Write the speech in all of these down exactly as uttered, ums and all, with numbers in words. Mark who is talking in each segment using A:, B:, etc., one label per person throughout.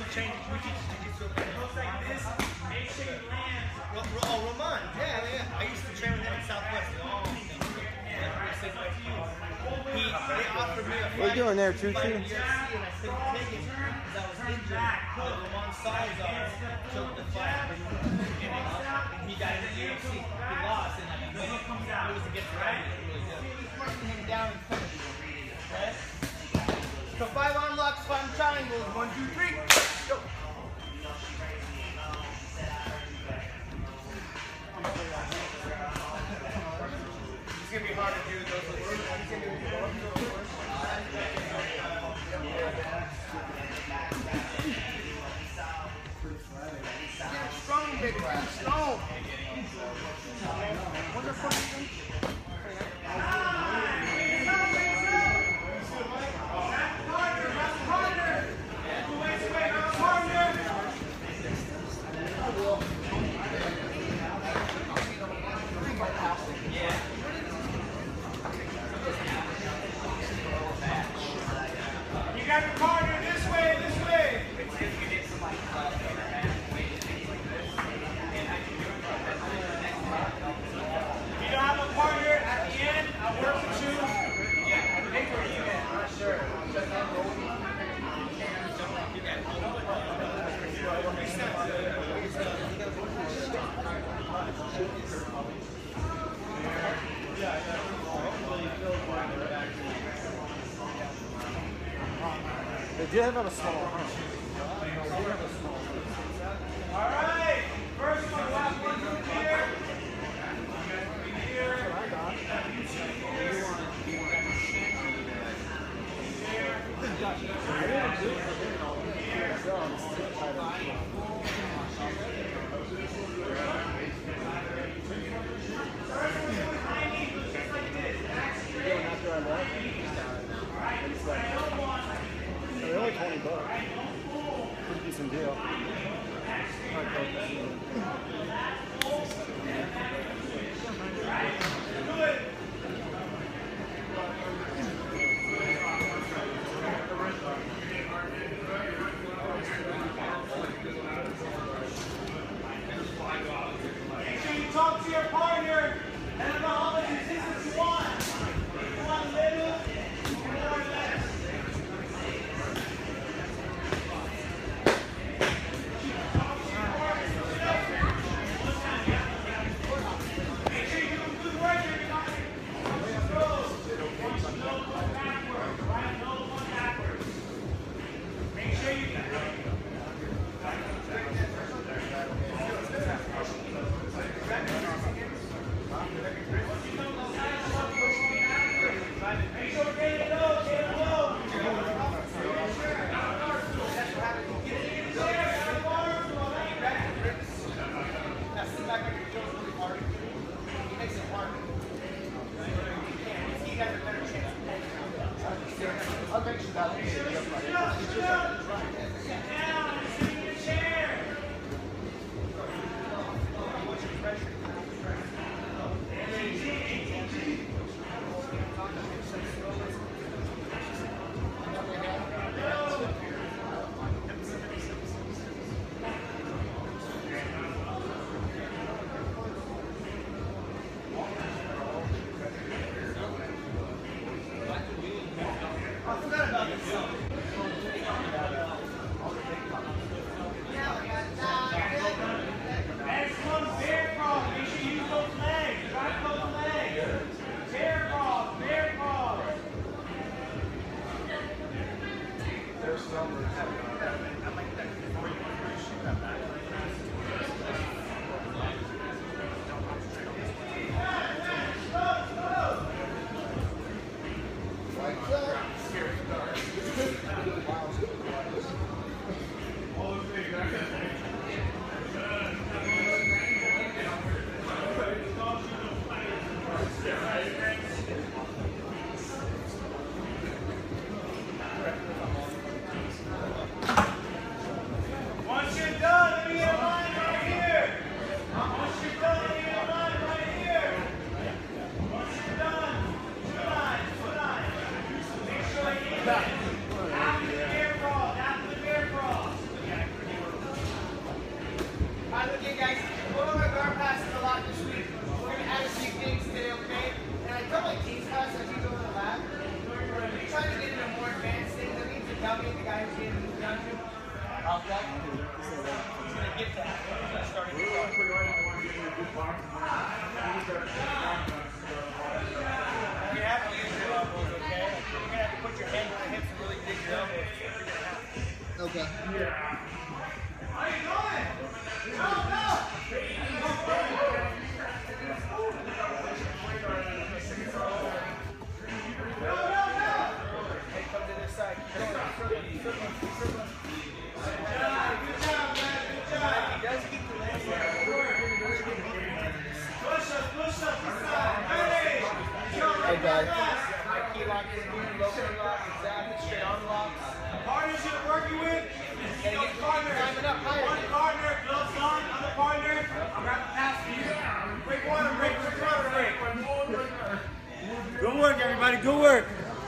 A: train, we teach Jiu-Jitsu. It looks like this, make sure you land. Oh, Ramon, yeah, yeah. I used to train with him in Southwest. Oh, he, they offered me a fight.
B: What are you doing there, Choo Choo?
A: And I couldn't take it because I was injured. But Ramon Salazar took the fight. And he got in the U F C. He lost, and like, when he comes out, it was against Ryan. It really good. He was marking him down in front of you. Okay? So five on locks, five triangles. One, two, three. Go. It's gonna be hard to do those. Yeah, strong, big lad. Strong. Wonderful. You got the partner this way, this way. You don't have a partner at the end, I'll work with you. Yeah, I think we're even. I'm not sure.
B: They did have a small, huh?
A: All right, first one, last one through here. Here.
B: They're only twenty bucks. Pretty decent deal.
A: Make sure you talk to your partner. And about how much resistance you want. You want little, more or less. Make sure you do good work. drop that. He's gonna get that. He's gonna start to get that. You have to use your elbows, okay? You're gonna have to put your hand on the hips and really dig your elbows. You're gonna have to.
C: Okay.
A: How you going? No, no! No, no, no! Hey, come to this side. Keep going. Keep going. Keep going. Good job, man. Good job. He does keep the legs there. Push up, push up the side. Hey!
C: Okay.
A: Key lock, local lock, exactly. Straight on lock. Partners you're working with. You know, partner. One partner, gloves on, other partner. I'm going to pass for you. Quick water break, quick water break. Good work, everybody. Good work.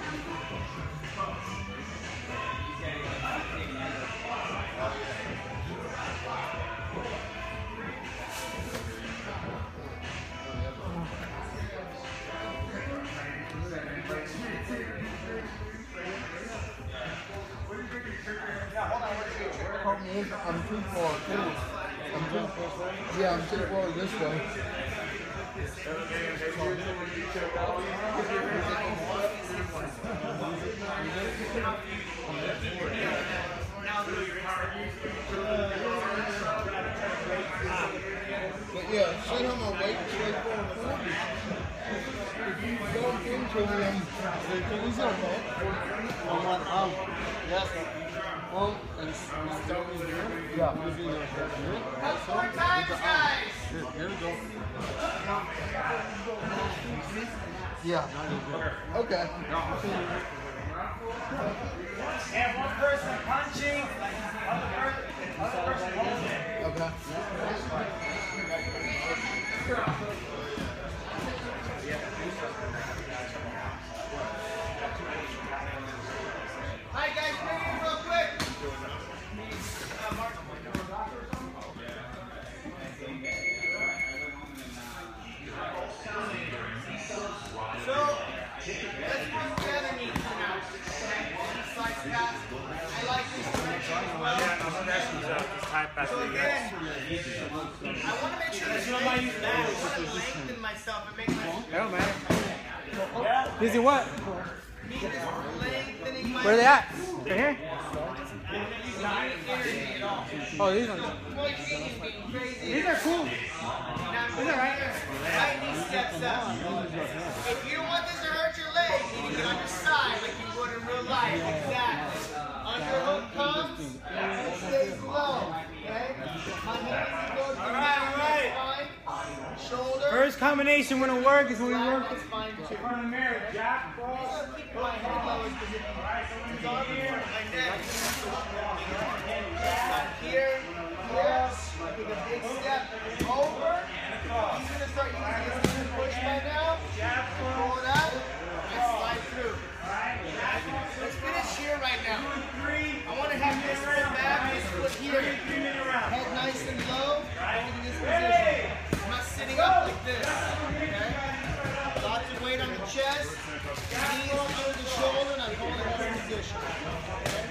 C: I'm too far too. I'm too far. Yeah, I'm too far this way. But yeah, see how my weight is way forward. If you go into him, he's okay. I'm like, um, yes. Well, and start with here. Yeah.
A: That's four times, guys.
C: Here, here we go. Yeah. Okay.
A: And one person punching, other person, other person holding.
C: Okay.
A: All right, guys, bring it in real quick. So, let's work together, knees now. Slice pass. I like this direction as well. So again, I want to make sure this I want to lengthen myself and make myself.
B: It don't matter.
A: Yeah.
B: Busy what?
A: Lengthening my
B: Where are they at? They're here? Oh, these ones. These are cool. These are right.
A: Right knee steps up. If you don't want this to hurt your leg, you need to get on your side like you would in real life. Exactly. Underhook comes, it stays low. Okay? My hands go to the right, right. Shoulder.
B: First combination wouldn't work is when we work
A: That's fine too.
B: in front of the mirror. Jack, cross.
A: Keep my head low because if it's on here like that, here, here, take a big step over. He's going to start using his knee to push by now. Pull it out and slide through. Let's finish here right now. I want to have this foot back, this foot here. Head nice and low. Holding this position. I'm not sitting up like this. Okay? Lots of weight on the chest. Knees under the shoulder, and I'm holding this position. Okay?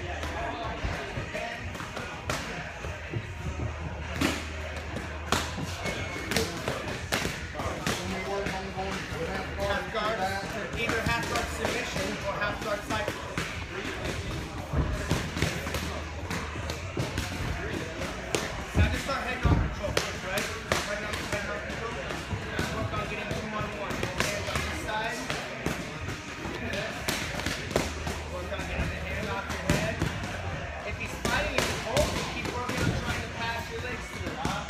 A: Half guard, either half guard submission or half guard cycle. Now just start head knock control first, right? Head knock, head knock control. Now work on getting two on one. Hands on this side. Work on getting the hand off your head. If he's fighting you, hold it. Keep working on trying to pass your legs through. Huh?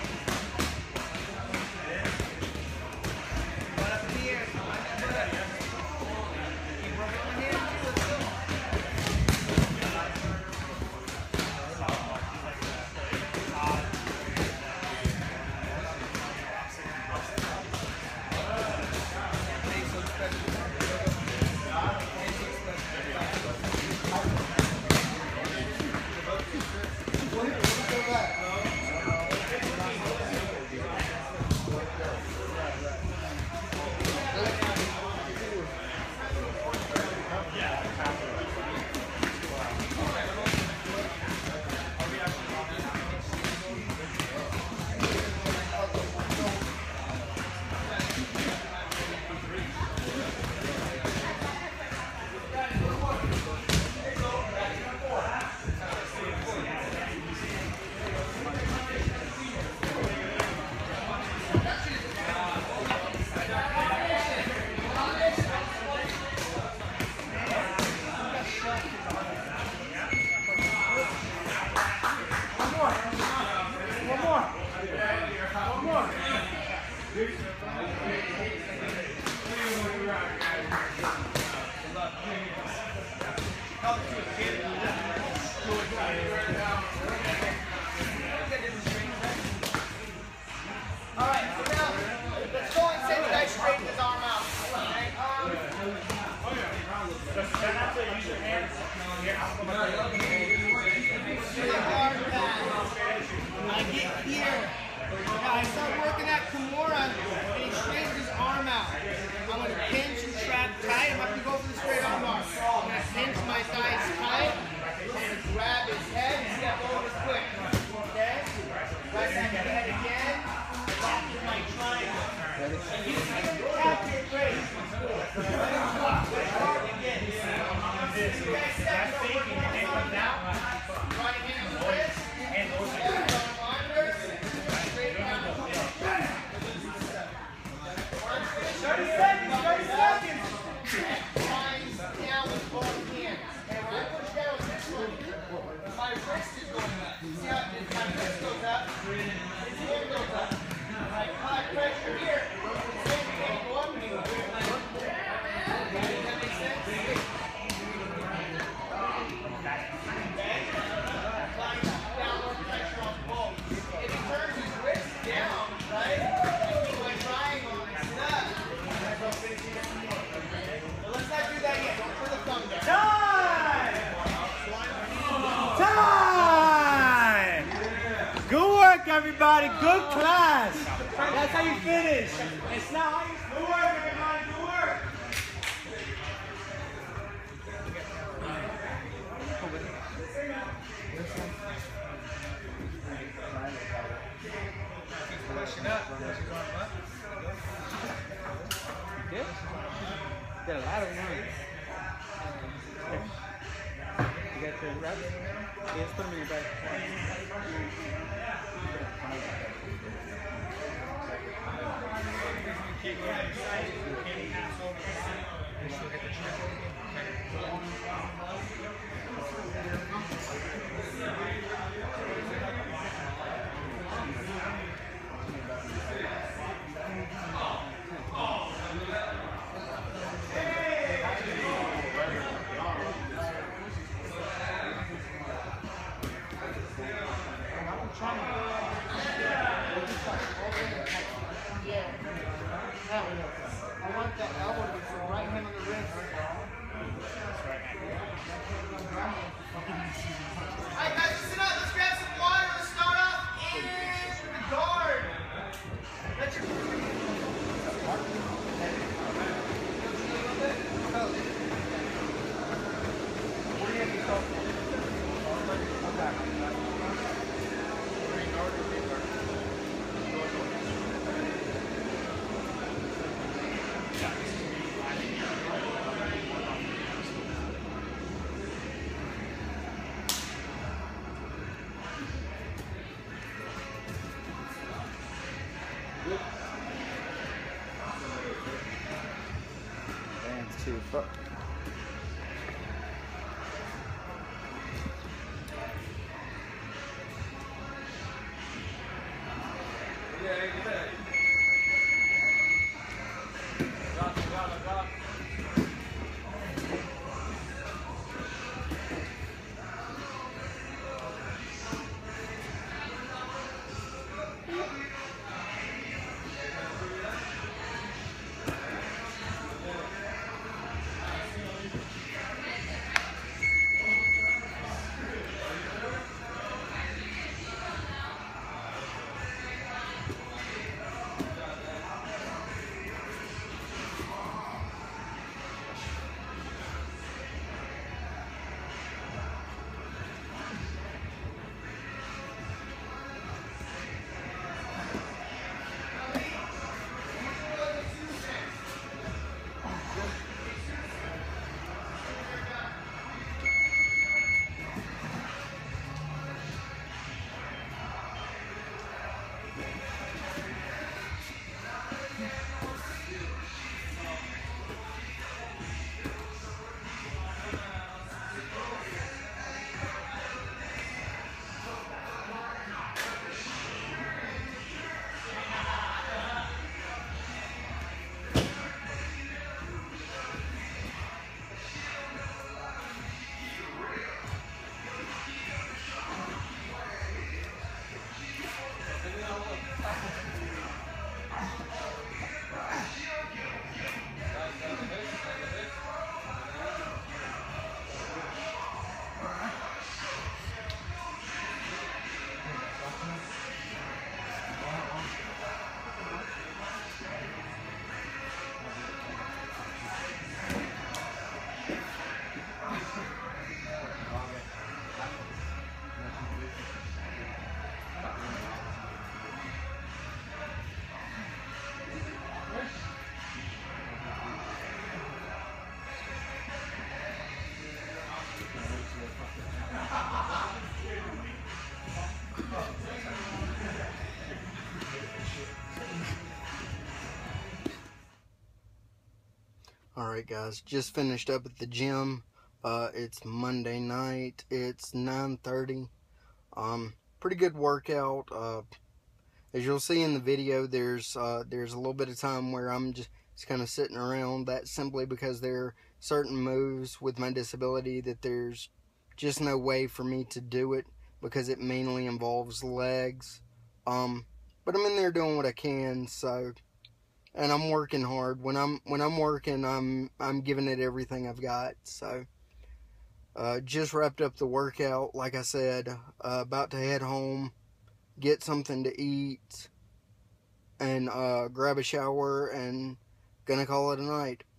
A: Butt up in the air. Come on, that butt up. Keep working on the hand too. Let's go. Alright, so now, let's go and say the guy straighten his arm out. Okay? Um, use your hands. I get here. Now I start working at Kimura, and he straightens his arm out. I'm going to pinch and trap tight. I'm going to go for the straight arm bar. I'm going to pinch my thighs tight. I'm going to grab his head and step over quick. Okay? Right back to the head again. Lock in my triangle. And you can tap your brace. Hard again. You guys step over one arm down. Right hand on the wrist. And left arm under. Straight down. thirty seconds, thirty seconds. Lines down with both hands. And when I push down with this one, my wrist is going up. See how my wrist goes up? His hand goes up. I apply pressure here. His hand can't go up anymore. Does that make sense? Okay? Applying downward pressure on both. If he turns his wrist down, right? I keep my triangle and it's up. But let's not do that yet. Don't put the thumb down.
B: Time! Good work, everybody. Good class. That's how you finish. It's not how you... Good work, everybody. Good work.
A: Pushing up. Pushing arm up.
B: Good? Did a lot of runs. You got your reps? Yeah, just put them in your back.
A: Kick your head side. Kick pass over the seat. And she'll hit the triangle
C: I want that elbow to be so right hand on the wrist.
A: Alright guys, listen up. Let's grab some water. Let's start off in the guard. Let your... What do you have to start for? Come back.
B: Hands to the front.
C: Alright guys, just finished up at the gym. Uh, it's Monday night. It's nine thirty. Um, pretty good workout. Uh, as you'll see in the video, there's uh, there's a little bit of time where I'm just, just kind of sitting around. That's simply because there are certain moves with my disability that there's just no way for me to do it because it mainly involves legs. Um, but I'm in there doing what I can, so... And I'm working hard. When I'm when I'm working, I'm I'm giving it everything I've got. So, uh, just wrapped up the workout. Like I said, uh, about to head home, get something to eat, and uh, grab a shower, and gonna call it a night.